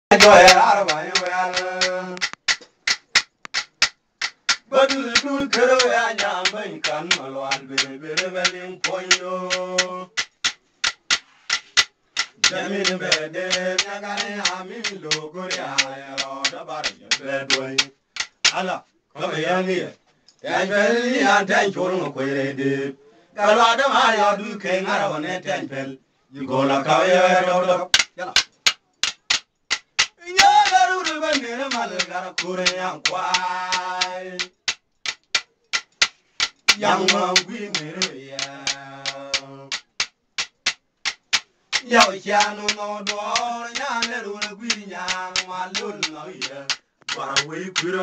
Badul kero ya nyamba kan malwal bere beling poino. Jamin bede nyagane amin logo ya da bar bedway. Ala kama yani. Tan pel ya tan chorun ko yede. Kalwa da ma ya du ke ngara wone tan pel. Yigola ka ya do. Yala. Ya garu banne mal gara kure yan kwai. Yang we mere ya Yao chanu no do nya le ru na gwi nya ma lu no ya Bara we kwiro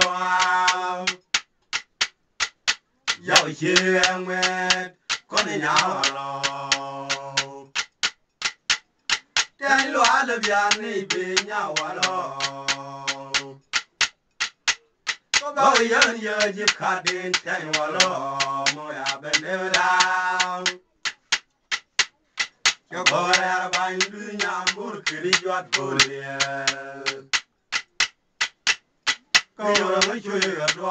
Yao che ngwe ko ne nya lo Dai lo ala bia ni be nya wa lo Ba yan ya ji ka den tan wa lo mo ya bene da Yo go ya ba ndu nya bur kri jot bur ye Ko yo ra mo chu ya do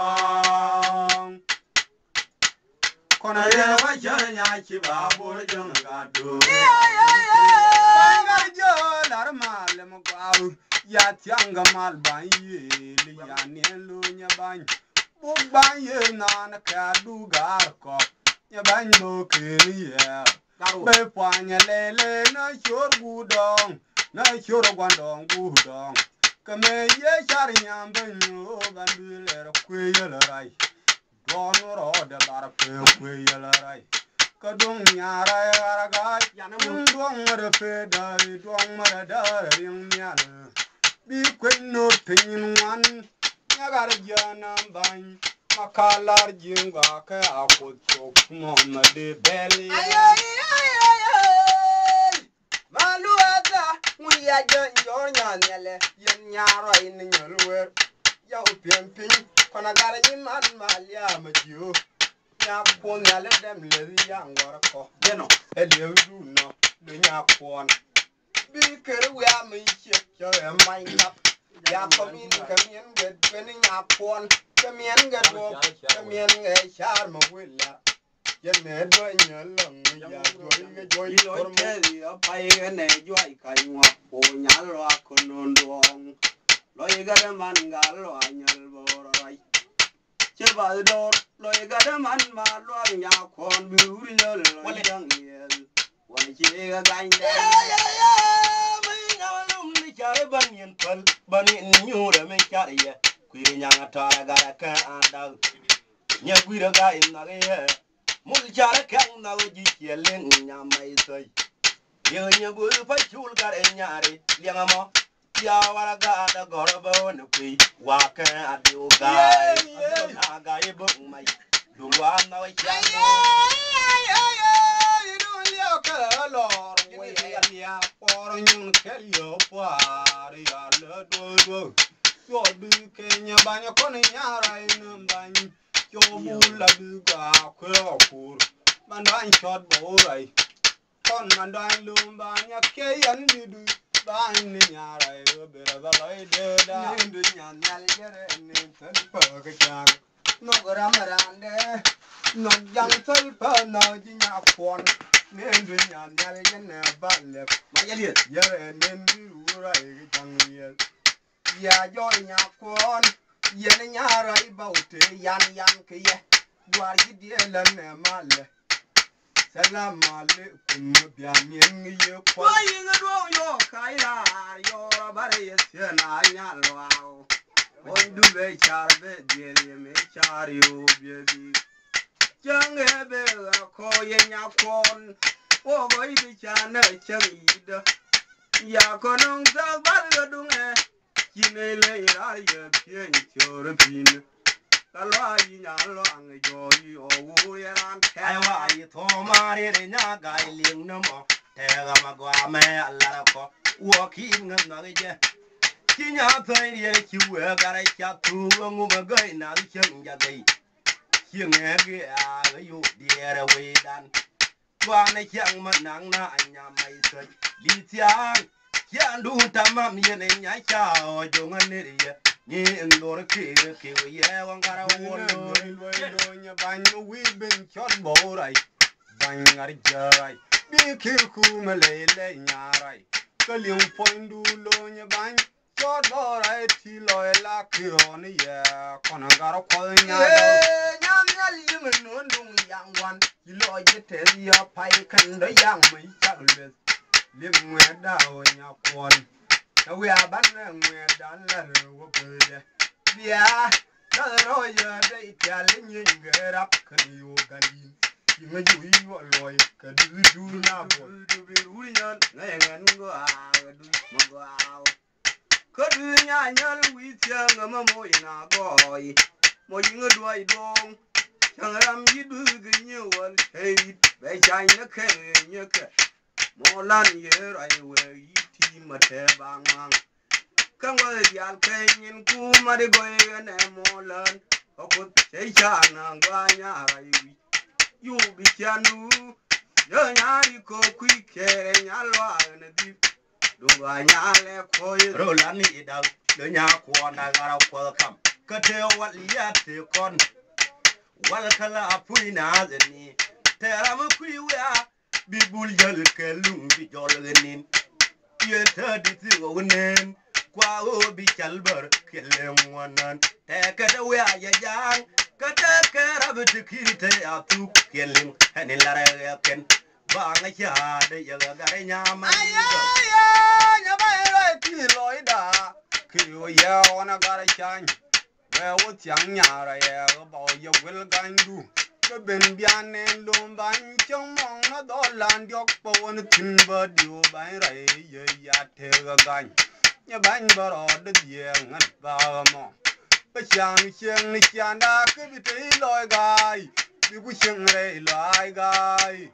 Ko na ye ba cha nya chi ba bur jong ga do Ba ga jo lar ma le mo ga Ya tianga mal ban ye li ya ne lu nya ban Bu ban ye na na ka du gar ko nya ban mo ke ye Be pa nya le na chor gu dong na chor gwan dong gu dong Ka me ye char nya ban yo ban du le ku ye la rai Don ro de bar ku ye la rai Ka dong nya rai ara ga ya na mo dong ma de fe da dong ma da ring nya Bi kwen no tin wan nyagar jana ban makalar jinga ka akot chok mo ma de beli malu ata we ya jon nya nyele yen nyaro in nyalwer ya upempin kona gar ni man malia ma dio nya pon nyale dem le ya ngor ko deno ele du no le nya pon Bi kere we am shit yo am mine up ya komin kamien get bening apon kamien get wo kamien e char ma willa yen ne do nyalong ya joy formo ya pai ne joy kai ngwa o nyalo akonondo lo yigare man galo anyal borai che ba do lo yigare man ma lo nya kon bi uri nyal lo yang yel wani che ga ganda Chare banin pal banin nyura me chare ye kwi nyanga tara gara ka anda nya gwira ga inna ye mul chare kan na uji yelen nya mai sai ye nya bu pa chul gar nyare lianga mo ya wara ga da goroba on kwi wa ka adu ga ga ye bu mai du wa na wa cha Ya por nyun kelio par ya le do yo du kenya banya kon nyara in ban yo bula du ga ko kur mandan shot bo rai kon mandan lum banya ke yan du ban ni nyara yo bera ba lai de da ni du nyan nyal jere ni tan pa ka chang no gram rande no jang tel pa no ji nya pon Nendu nyan nyale jene balle mayeli yere nendu ura e jangye ya joy nya kon yene nyara ibaute yan ke ye gwar gidie lane male salam alaikum biamin ye kwa yin do yo kaira yo bare yesena nyalwa on du be charbe die me chario biebi Jange be ko ye nya kon o go ibi chana changida ya konong sa bal dunge kinele ya ye pien chore pin kalwa yi nya lo ang jo yi o wu ye ran ai wa yi to mare re nya ga ling no mo te ga ma gwa me alla ko wo ki ngam na ge kinya thai ye ki we ga ra cha tu ngu ma ga na chen ja dei Chiang ge a yu diere we dan Kwa na chiang ma nang na anya mai sai Li tiang ya ndu tamam yene nya cha o jonga ne ya ni ndor ke ye wangara wono lo nya banyo wi ben chot borai bangar jarai bi ke ku mele nyarai kalim poindu lo nya ban chot borai ti lo la ke on ya kona garo ko nya nyam yal yim no ndung yang wan lo je te ya pai kan do yang mai chakle lim we da o nya kon we aban we dan la wo be bia na ro ya de tial nyi ngerap kan yo gandin yinga ju yo loy ka du na bo du bi ru nyan ngan go a du mo go a ka du nya nyal wi tia ngama mo ina go yi mo yinga do ai dong chang ram yi du ge nyi wal hey be chai na ke nya ke mo lan ye rai we yi ti ma te bang mang kang wa dial kenin ku ma de go ye ne mo lan o ko sei cha na gwa nya rai wi yu bi chanu yo nya ri ko ku ke nya lo na di do gwa nya le ko ye ro lan ni da do nya ko na ga ko kam ka te wal ya te kon wal kala apui na zeni te ram ku ya bi bul jal ke lum bi jol nin ye ta di ti go nen kwa o bi kalbar kelen wanan te ka da ya jang ka te ka rab ti kirte ya tu kelen hanin la ra ken ba nga cha de ya ga nya ma nya ba ro ti loida ki yo ya ona gara chan we wo tiang nya ra ya ba yo wel gandu ke ben bian ne lom ban chong mong na do lan diok po won tin ba dio ban ra ye ya te ga gan nya ban ba ro de ye ngat ba mo ba chang cheng ni chan da ke bi te loi gai bi ku cheng re loi gai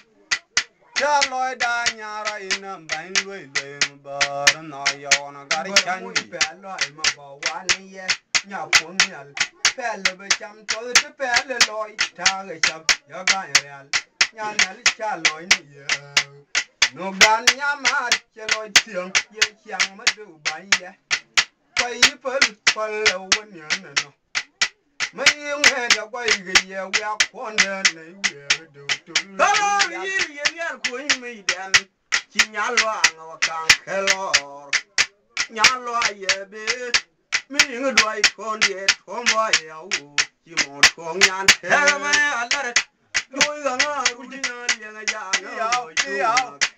cha loi da nya ra in ban loi le ba na yo na ga ri chan bi pe loi ma ba wa ni ye nya pon nyal pele be cham to te pele loi ta ge cham yo ga real nya na li cha loi ni ye no gan nya ma che loi tiang ye chang ma du ban ye pai pel pel won ye no me ye da kwai ge ye wa kon de ne ye do tu ka ye ye ko me dan chi nya lo an wa kan kelor nya lo ye be mi ngi do ai kon ye kon ba ya u chi mo kon nyan he ma alar do ga na ru ji na le ga ja ya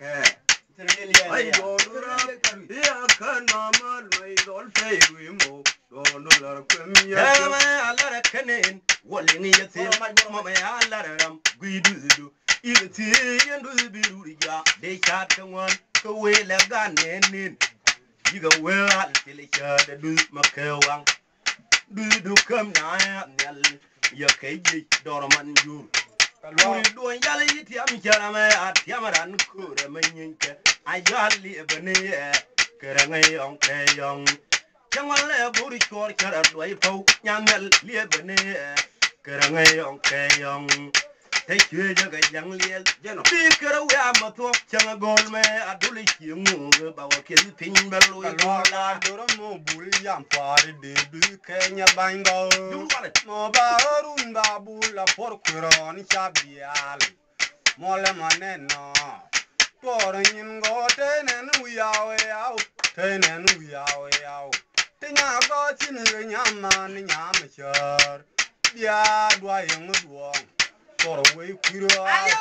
ai do ra ya kan na mal mai dol fe wi mo do no lar kem ya he ma alar kenen wali ni ye te mo ma alar ram gui du il ti yendu bi ru ja de cha tan wan ko we la ga nen yiga well till cha da du makawang du kam na nyal ya kai ji dorman jur kalwa do yal yiti am jara ma atiamaran ko re manyinka ayali bane keranga yong kayong changwale buri chor chara doi pau nyamal le bane keranga yong kayong te chue jaga jang liel jeno bi kera we amato changa gol me aduli chimu ba wa kel pin belu la doro mo bul yam pare de du kenya bango mo ba run ba bula por kuron chabial mo le maneno por nyin go tenen uyawe yaw tenen uyawe yaw tinya go chin nyama ni nyama char bia dwa yang duong por we kuro ayo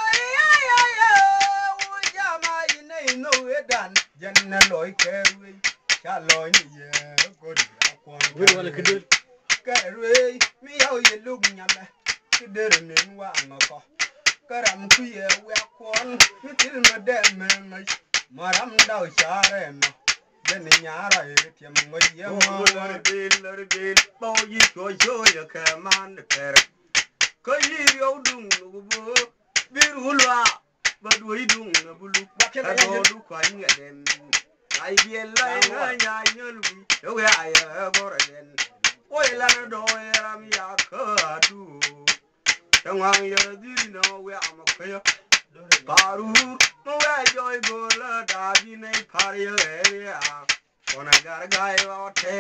jama ine no edan janna loy kerwe cha loy ni ye god akon we wala kedur kerwe mi yaw ye lug nyama keder nen wa ngako karam ku ye we akon mi til ma dem ma maram daw chare ma den nyara ye tiam ngoy ye mo lor bil bo yi cho ye ka man per ko yi yow dung bu birulwa badoi dung bulu ka do ko nya den ai biel lai nya nyolwi yo ya ya gorden oi la na do ram ya ka du tangwang ya di no we am ko Paru, no way joy go la da bi nei pari area. When I got a guy out there,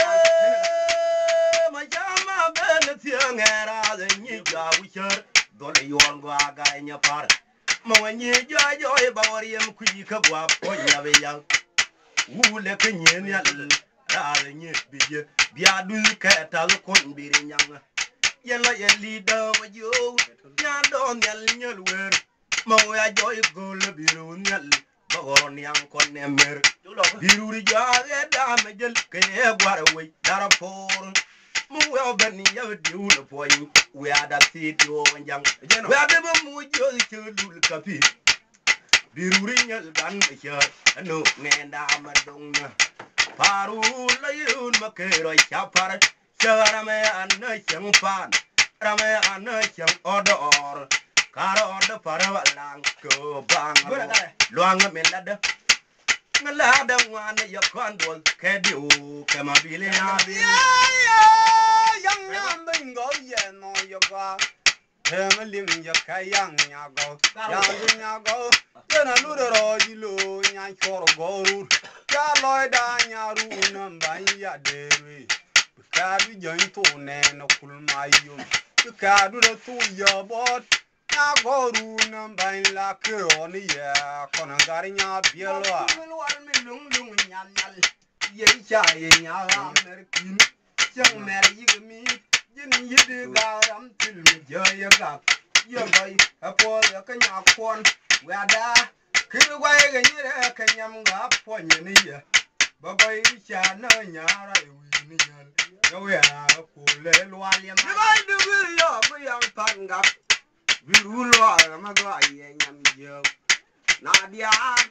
my jama ben young era the new job we heard. Don't you want go a guy in your part? My new joy about him quick up when you young. Who let me in your rather new be a do cat as a couldn't be young. Yellow leader with you, yan don't yell word. Moya joy go le biru nyal bagon yang kon nemer biru ri jaage damejel ke gwar we dara for mu we ben ya di ul boy we ada sit yo njang we ada mu jo chulul kapi biru ri nyal dan me no ne da ma dong na paru la yun makero chapar chara me an chang pan rame an chang odor Karo order para lang go bang luang melada melada one ya kwando kedu kama bile yang bingo ye no yoga lim ya kayang nyago nyago yana luro jilo nya choro goru ya loida nyaru namba ya dewe kadu join to ne no kulmayo kadu to ya bot na goru namba la kroni ya kona garinya bielwa mi lung nyanyal ye chai nya amerikin chang mer yigmi yin yidi garam til mi jaya gap ye boy apo ya kanya kon wada kir gwai ga nyire kanyam ga ponye ni ya babai cha na nyara wi ni nyal yo ya ko le lwal ya ma ga du yo bu yang panga Virulwa magwa ye nyam yo Nadia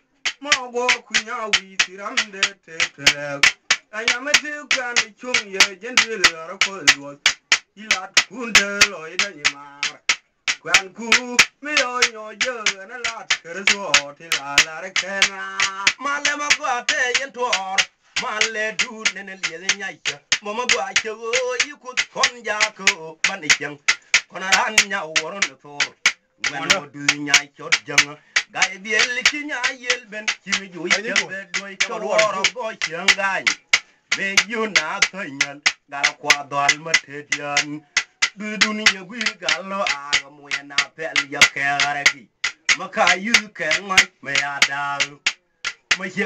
mo go kunya wi tiramde tete ayamete kan chung ye jendil ra ko lo ilat kunde lo ida nyama kwan ku mi yo yo na lat kerso til ala re kana male magwa te yentor male du nene le nyaika mo magwa che yiku konja ko banikeng Konaran nya woron to when do nya chot jang gai biel ki nya yel ben ki mi ju ye be doy ko woro go changai me yu na tanyal gara kwa dal matedian du dunya gui galo a mo ya na pel ya kare ki maka yu ke ngai me adal me ye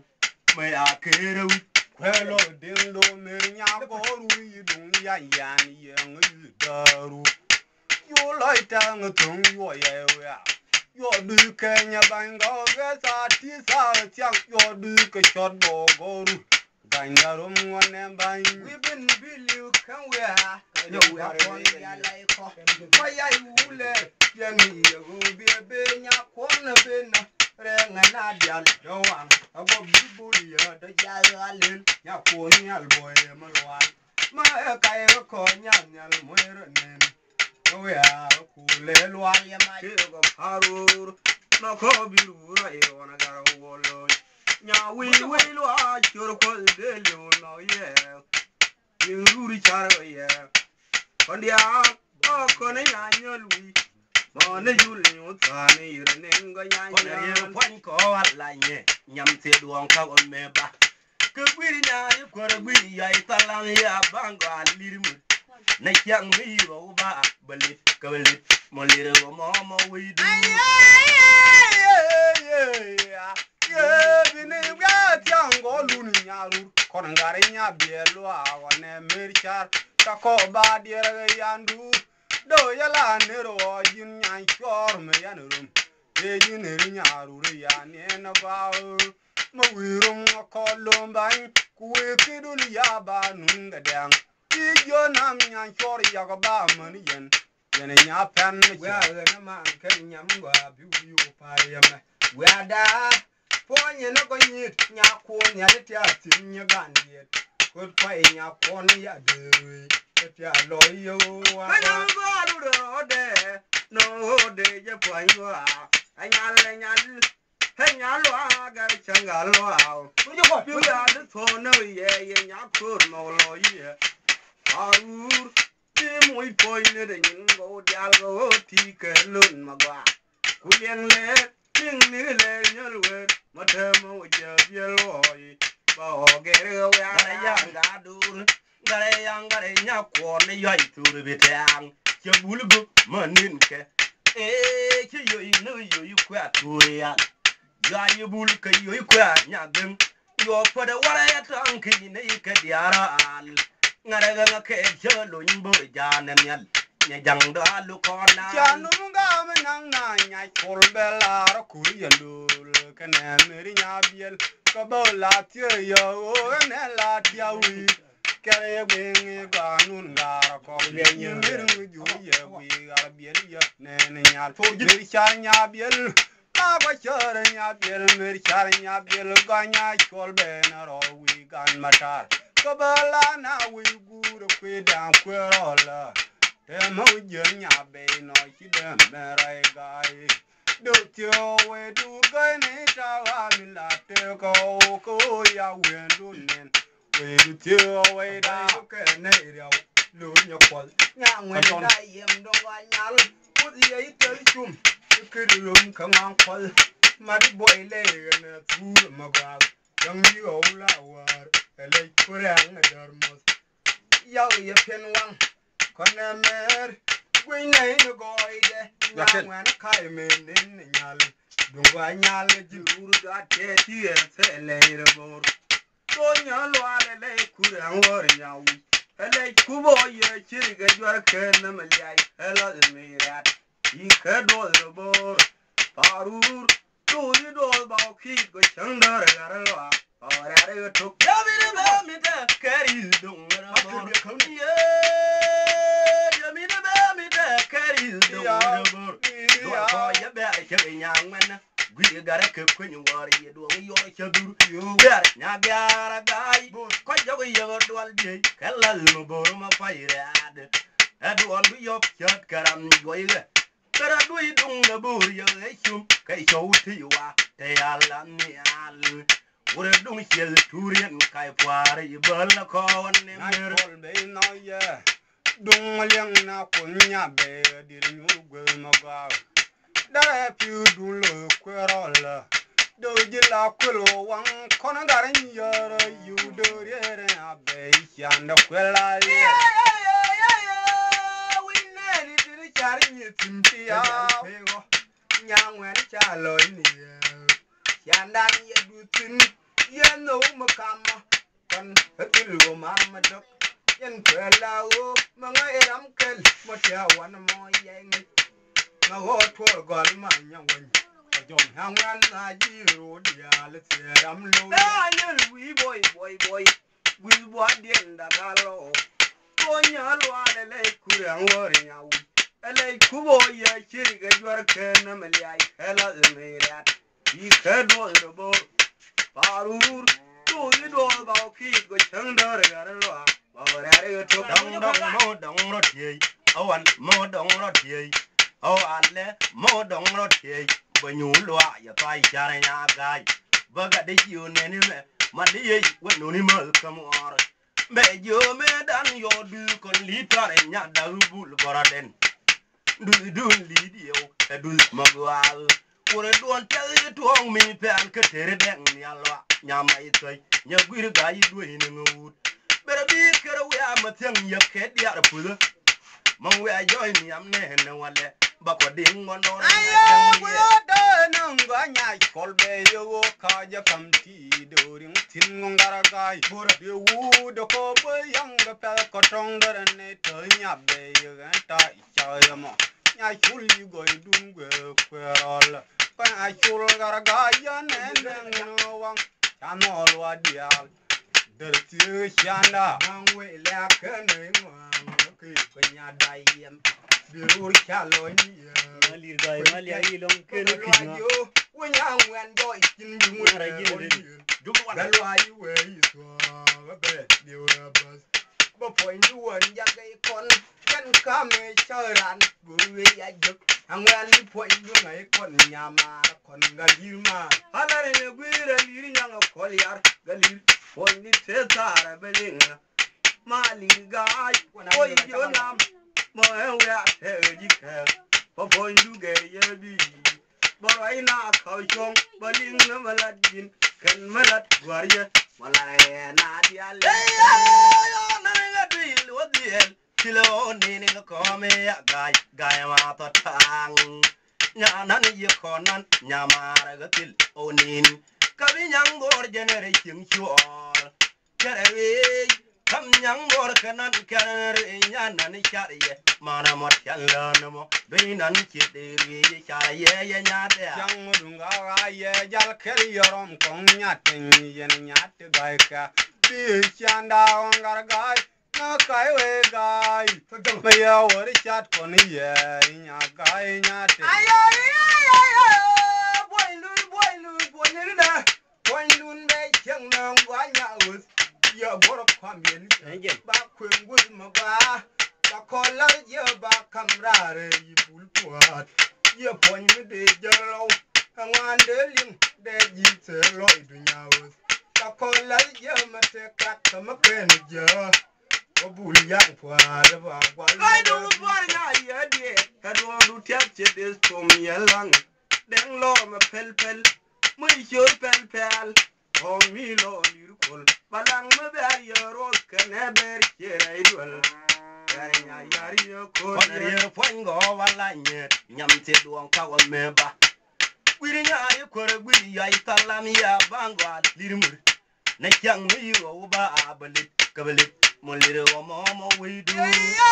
me akere kwelo dindo me nya goru yidun ya yan yang daru yo loitang tung yo ye ya yo du kenya bango ga sa ti sa chang yo du ke chot bo goru bangarum ngone ban we been bilu kan we ha yo we kon ya lai ko ya ule ya ni yo bi be nya kon be na re ngana dial yo wan abo bibuli ya da ya alel ya kon ya boy malwan ma ka ko nya nya mo nen Oh yeah, cool one ya my go parur no ko biru ra e wana gara wolo nya we lo a choro ko de lo no yeah you ruri charo yeah kondia o ko ne nya nyolwi mo ne juli o tane ire ne ngo nya nya pon ko ala nye nyam te duon ka on meba ke gwiri nya ko gwiri ya italan ya bango alirimu na kyang mi ro ba balit kabalit mo lire go mo we do bini ga tyang go luni nyaru kon ngare nya bielo awone merchar ka ko ba dire yandu do yala ne ro jin nya chor me yanurum e jin ri nyaru ri ya ne na ba mo wirum ko lomban ku we kidun ya ba nunga dang yo nam nya chor ya go ba man yen yen nya pen me ya na man kan nyam go bi yu pa ya me wa da ponye no go nyit nya ko nya ti atin nya gandie ko pa nya ko ya de ti a lo yo wa na go ru de no de je pa yo anya le nya nya lo ga changa lo a you ya de to no ye nya ko no lo ye Arur, te muy poine de ningo dialgo ti que lun magua. kulieng le ting ni le nyol wer matemo je bieloi ba ogere wa yanga dur gare yangare nya ko ne yoy tur bitang che bulgo manin ke che yoy no yoy kwa tuya ya yibul ke yoy kwa nya den yo pada wara ya tanki ne ke diara al ngare ga ke jelo nyimbo jana nyal nya jangda lu kona Janu nga menang na nyai kol belar kuriyandul kene meri nyabiel kabola tie yo ne la tiawi kere gwing ganun gara ko ye meru ju ye wi arbiel ye ne nyal meri char nyabiel ma ba char nyabiel meri char nyabiel ganya kol benaro wi gan matar kabola na wi guru kwedan kwerola Emo jenya be no chide merai gai do tio we du gai ne ta wa mi la te ko ya we du nen we du tio we da ke ne ria lu nyo kwal nya ngwe da yem do wa nyal u ye tel chum ke lum ka ngang kwal ma di boy le ne tu ma ga yang yi o la war ele kurang dar mos ya ye pen wang Konemer, we nay no goide, Yaman kai men in Yal, Dunganyal, Juru got getty and say later more. Tonya Luale Lake Kuran Warrior, a lake Kubo, your chilling at your Kenamalai, hello, me that. He could all the board. Parur, do it all about keep the chunder and a or I took Yamin carry the dung. We got a cook when you are here doing your shadow. You got Nagara guy, quite a way of dual day, Kalal Boroma fire. And one be your shot caram goyle. But I do it on the board, your issue, Kaisho to you are, they are Lamial. What a doing shell, Turian, Kaipari, you burn a call and never no, yeah. Dung liang na kunya be dil nyu gwe maga da pi du lo kwerola do jila kwelo wang kona garan yara yu do re abe yanda kwela ya we na ni dil chari ni timpi ya pego nyangwe cha lo ni yanda ni du tin yeno makama kan hatil go mama dok Yen kwela o mga iram kel motia wan mo yang na go to gol ma nyangwen jom hangwan na jiro dia le seram lo na yen we boy we what den da galo ko nya lo ale le kuran wori nyawu ele kubo ye chiriga jwar ken me lai hela me rat I kedo do bo parur to I do ba ki go chandar garlo Dong rotier, oh, and more dong rotier, oh, and le more dong rotier, when you look your pie carrying a guy. Bugger the union, my dear, when no animal come on. May you made on your duke on litter and yard bull for then. Do lead you, a do magual. What I don't tell you to own me, Pan Caterina, Yama, your good guy doing in the wood. Better be careful, I'm a thing you can't get a puller. Mon, we are joining me, I'm no one there. But what didn't want to know, Ganya, Colby, you card your committee during Tinungara guy. You would the cowboy, younger Pelcotonga and a Tonya Bay, and tie Chayama. I should you go doing well, all. But I should got a guy, and then no one. I'm all what the The Shanda, way like a name, when you die, the old shallow, when you went in do why you were a bed, you were a bus. But point you one Yakon can come a child, and when you point you a con Yama, con Galima, Hana in a weird and leading young collier, Galil. When it says a belling, Mali guy, when I was your name, my way I tell you, for point you get your be, boy na khao chong baling na maladin kan malad warya malaya na dial na nga dil wadiel kilo ni nga kome gay gay ma to tang nya nan ye konan nya mara gatil onin kabi nyang bor genere chim chuor kare kam nyang bor kanan kare nya nan chariye mana mot chalana mo binan chidiri chariye nya de Yang dunga ye jal ker yorom kong nyating yen nyat gai ka bi chanda ongar gai na kai we gai me ya wor chat kon ye nya gai nyat ayo boy lu da boy lu be chang nang wa nya us ya bor kwam yen ba kwen gul ma ba ba kola ye ba kamrare yibul puat ye pon me de jalo angwan de lim de jite loy du nyaus ba kola ye ma te krak ma ken je obul yang puat ba gwal ai do war nya ye de ka do du tek che de som ye lang den lo ma pel pel muy chur pel pel o mi lo lir kol balang ma ber ye ro kene ber che rai dol yarinya yari yo ko ye pongo wala nye nyam te duon ka wa meba wirinya ay ko re gwi ya italam ya bangwa lirmur na kyang mi yo ba abalit kabalit mo lire wo mo we du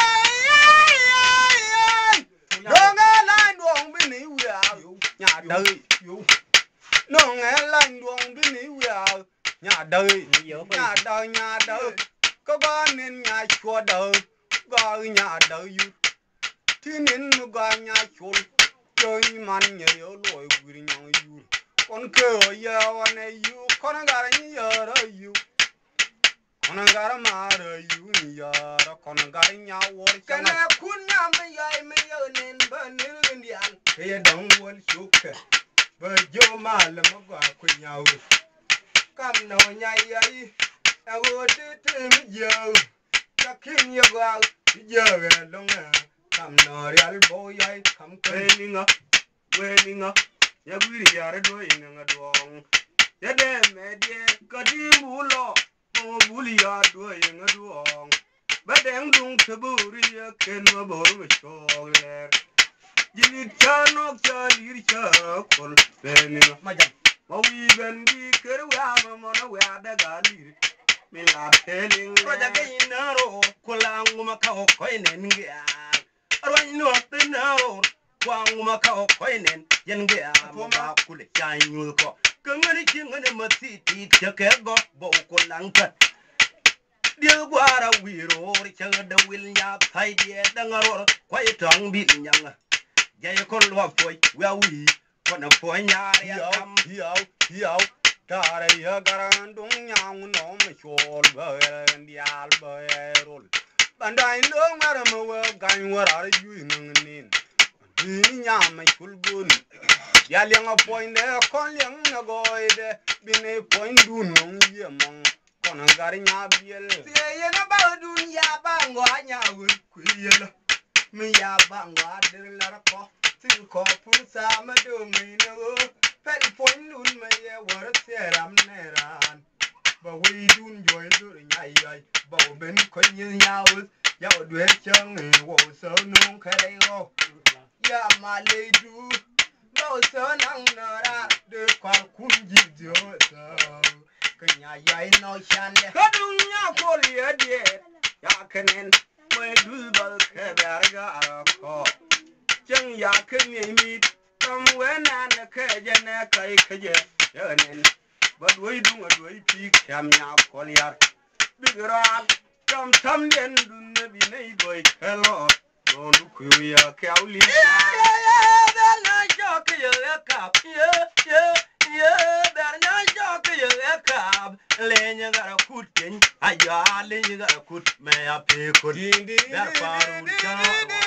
donga lan dong bi ni wi nya dai yo no nge lan dong bi ni wi nya dai nya dai ko ba nen nya chua dai ga nya dai yu tinin mu ga nya chul chơi man nhớ lội quỳ nhau yu con cơ ya wane yu con gara ni ya ra yu con gara ma ra yu ni ya ra con gara nya wor kana kun nya me ya nen ba ni ndian ye dong wol shuke ba jo mal ma ga ku nya wu kam no nya ya yi a go te mi yo ta kin ya ga yo ga long kam no real boy ai kam kweninga ya gwiri yare do inga dong ya de medie kadimulo mo buli ya do inga dong badeng dung taburi ya kenwa bor sholer jili chano chalir chakol beninga majan mawi bendi kerwa mo na wa da galir mila teling roja gainaro kulangu makao koinen ngia arwani no tenaro kwang ma ka koinen yenge ma kule chanyu ko kangani chingane mati ti ke go bo ko langka dia gwara wiro ri changa wil nya thai dia dangaro kwai tang bi nyanga jay ko lo foi wa wi ko na foi nya ya kam hiao tare ya garandung nyang no me chol ba ndial ba rol bandai no ngara mo gan wara yu ngin ni nyama kulgun ya lenga point kon leng na goide bine point du nong ye mong kon gari nya biel te ye na ba dun ya ba ngwa nya wu ku ye la mi ya ba ngwa de la ko ti ko pu sa ma do mi no pel point lun me ye war se ram ne ran ba wi dun joy do nya ye ba ben ko nya wu ya du he chang wo so nong kare go ya maledu bo so nang nara de kwal kunji jo so kanya ya no chande kadunya ko ye de ya kenen me du bal ke berga ko chang ya kene mi tam wena na ke je na kai ke je nen ba doi du doi pi kam nya ko yar bigra tam den dun bi nei boy hello don't look ya kauli berna jok ye kap ye berna jok ye kap lenya gara kutin aya lenya gara kut me ape kut dar paru cha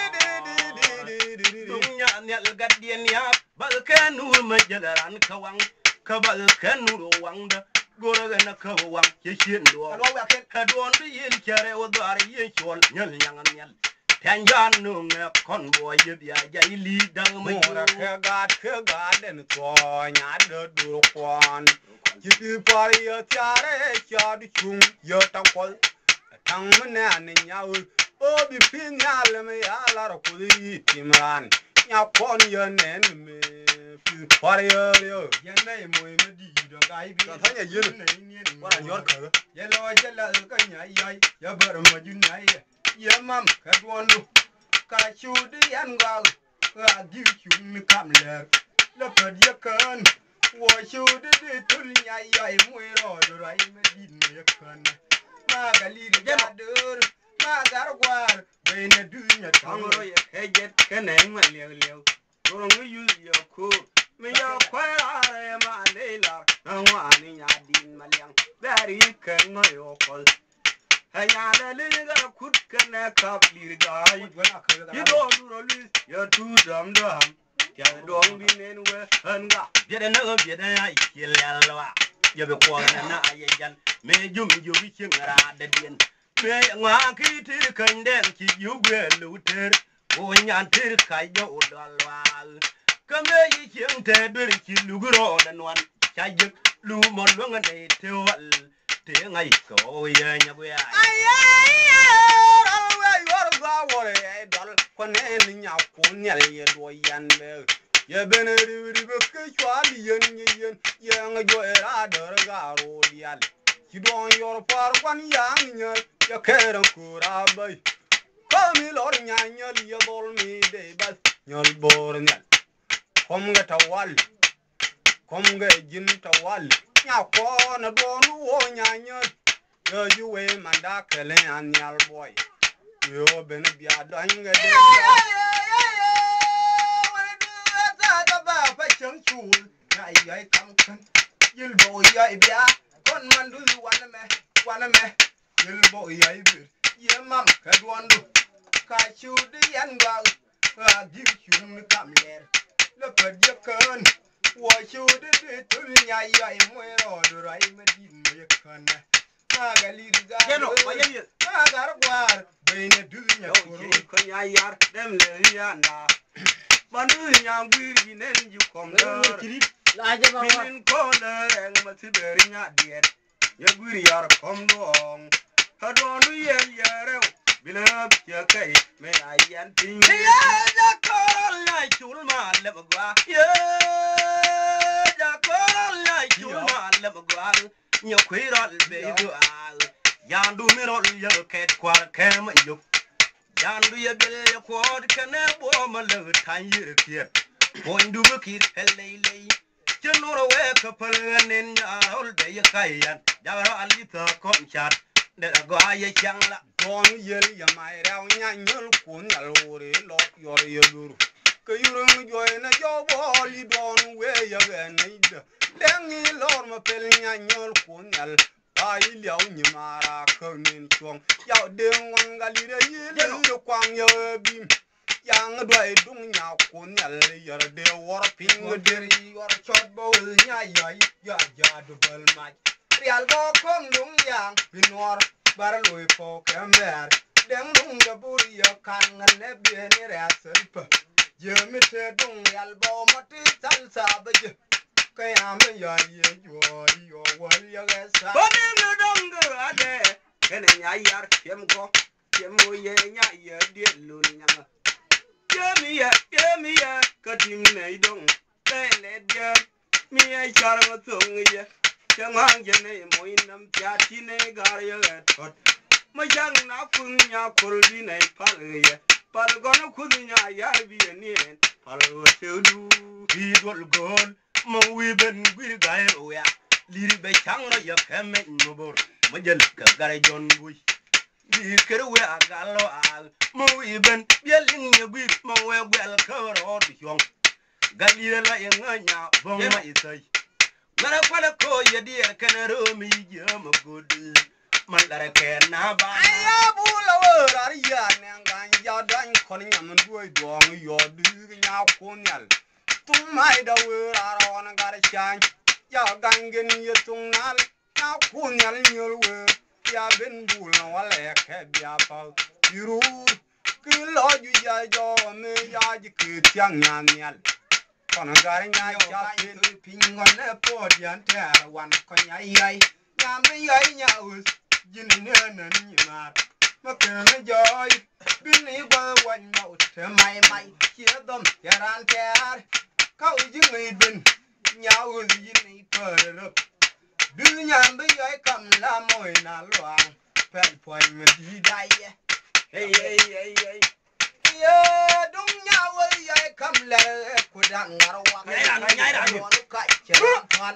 dunya nyal gadien ya balkanu majalaran kawang kabal kanu wangda gora na kawang ye shin do ka don yin kare o dar ye chol nyal nyang nyal Tan John no convoy ya ili dang me Mora ke ga den to nya de du kwan. Ki pari ya tiare cha du chung yo ta kol. Tang mene ani nyau. O bi pin ya le me ya la ro ku yi timran. Nya kon yo nen me. Fi pari yo. Yen nay moy me di do gai bi. Kan tanya yin. Wara yor ka. Ye lo jela ka nya yai ya bar ma jun nay. Ye mam ka duondo. Ka chu di an ga ka gi chu ni kam le. La pa ye kan. Wo chu di tul nya yai moy ro do rai me di ne kan. Ma ga li de ja dur. Ma gar gwar. Be ne du nya Angro ye hejet kene ma lew. Rong yu yo ko. Me yo kwara ma leila. Angwani nya din malyang. Bari ken no yo kol. Hanya le ga kut kene kap lir gai. You don't do release. You too dum. Ya dong bi nen we hanga. Biede na biede ya ikilelwa. Ya be ko na ayejan. Me jum ju bi chingara de dien. Me nga ki tir kan den ki yu gwe luter. O nyan tir kai jo dalwa. Kame yi ching te dur ki lugro dan wan. Chajik lu mon lunga de te wal. Te ngai ko ye nya gwe ai. Dal kone nya ko nyal ye do yanbe ye beneri be ke chwali yen yang jo era der garo dial ki don yor par kwan yang nya ye keren kura bay komi lor nya nya ye bol mi de bas nyol bor nya kom ga tawal kom ga jin tawal nya ko na don wo nya nya ye juwe manda kele anyal boy yo ben bia do nga de ba chang chu na yai kam kan yil bo yai bia kon man du wana me yil bo yai bir ye mam ka duandu ka chu di yan ga a gi chu ni kam ler le pa ye kan wo chu di tu nya yai mo ro do rai me di me kan na ga li ga Jeno bayel na ga gwar be ne du nya ko nya yar dem le yanda. Manu nya gwiri nen ju kom der. La je ba wa. Min ko le en ma ti der nya diet. Ye gwiri yar kom dong. Ha don ye yare. Bila ya kai me ayan ting. Ya ja ko la chul ma le ba. Ye ja ko la chul ma le ba. Nya kwira be do a. Yandu mi ro ye ket kwar kem yo. Yandu ye bele ye kwad kene bo ma le tan ye kiet. Pondu bukit helele. Chenoro we kapal nen ya ol be ye kayan. Jaro alita kon chat. De go aye changla. don yel ya mai raw nya nyol kun yal wore lo yor ye luru ke yuru jo na jo boli don we ya ganida dengi lor ma pel nya nyol kun yal ai liao ni mara konin chong ya den wan galire yel yo kwang yo bim yang doi dung nya kun yal yor de wor ping de yor chot bo nya yai ya du bal mai real bo kom dung yang binor bar loy po kember deng dung da buri yo kan ne bi ni rasel pa je mi te dung yal bo mati sal sa ba je kayam ya ye yo wal ya sa Boningo dongo ade. Kene nya yar kem ko. Kem mo ye nya ye de lun nya. Yemi ya. Katim ne dong. Bele de. Mi ai char mo tung ye. Chang je ne mo inam cha ti ne gar ye tot. Ma jang na kun nya kul bi ne pal ye. Pal gono kun nya ya bi ni en. Pal wo se du. Bi dol gon. Mo wi ben gwir ga ro ya. Liri be changro ya keme nubur. Majel ka gare jon bui. Di keru we agalo al. Mo iben bielin ye gwir mo we gwel kawro di yong. Galire la yenganya bong ma isai. Ngara kwala ko ye di kenero mi jama gudi. Mandare ken na ba. aya bula wora ya ngan ya dan kon nyam duoi don yo du nya kun yal tung mai da wora ron gar chan ya gangen ye tung nal na kun yal nyol we ya ben bul na wala ke bia pa yuru cứ lo ju ya jo me ya ji cứ tiang nya nyal còn gar nya cha pin ngon ne po dian ta wan ko nyai yai nyam be yai nya us jin ne nan ni ma ma kan joy bin ni ba wan ma te mai mai chia dom ya ran ter ka u ji ngai bin nya us jin ni per ro du nyam be yai kam la moi na loang pen poi me di dai hey ye dung nya us yai kam la ku dang ngarwa nhai ra no ka che fan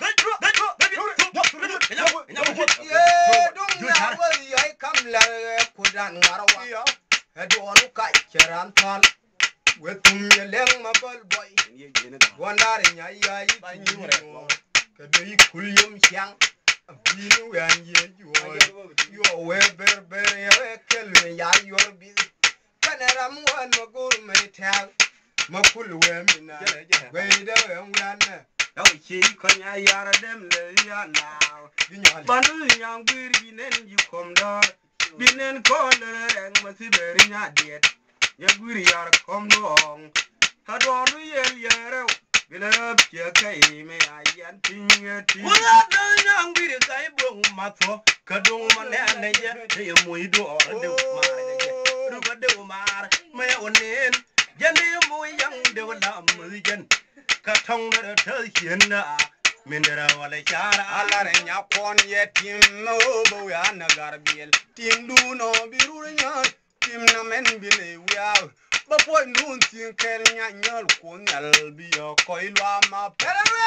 ye dung nya us yai kam la ku dang ngarwa Edwanu ka cheran tal wetum ye leng ma bol boy wandare nya ya yi banyu ke de kulyum syang binu wan ye yo we ber ye kelwe ya yor bi kanaram wan ma gur me tag ma kul we mina we de wan na đâu chỉ có nhà yara dem le ya nào bandu nyang bir binen ji kom da binen ko le reng ma si ber nya diet ya guri yar kom dong ha do nu yel yere bila rap che kai me ayan tinge ti wala da nyang bir kai bo ma tho ka dong ma ne ne je ye muy do de ma ne je ru ba de ma me onen jende muy yang de wala mu jen ka thong na thơ hiền na min ra wala chara alare nya kon ye tim no bo ya na garbiel tim du no biru nya tim na men bi ne wia ba po nun tin kel nya nyal ko nyal bi yo ko ilwa ma garwe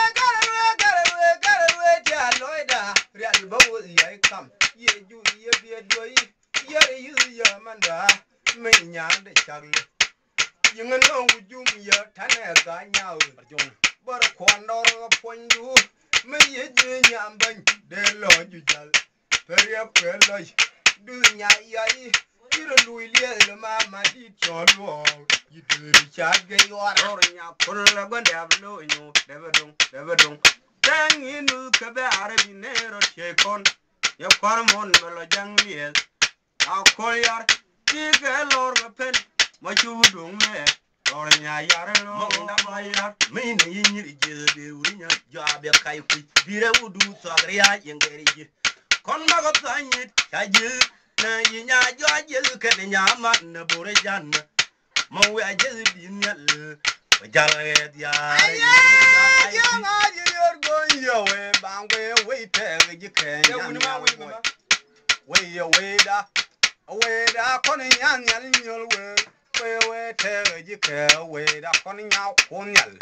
ja loida real bo ye kam ye ju ye bi doyi ye yu ya manda me nya de chagle yin no wujum ya tane ga nya bar kwandor pondu me ye je nyamban de lo jujal peria pelo du nya yai iro luilie le mama di cholo yidiri chage yora or nya kol la gonde ablo nyu debe dong tang inu ka be arabi ne ro che kon ya kwar mon melo jang liel a ko yar ti ge lor ma pen ma chu dung me or nya yar lo na maya me ne yinyiri je de urinya jabe kai ku dire wudu sagriya yengeri je kon ma go tanyit kaje na yinya joje ke de nyama na bore jan ma we aje din yal jale dia ya nga ji yor go yo we bang we te ji ke nya we da kon nya nyal nyol we te ji ke we da kon nya kon nyal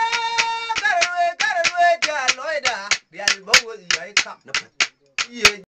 garwe ja loida bial bo ye kam na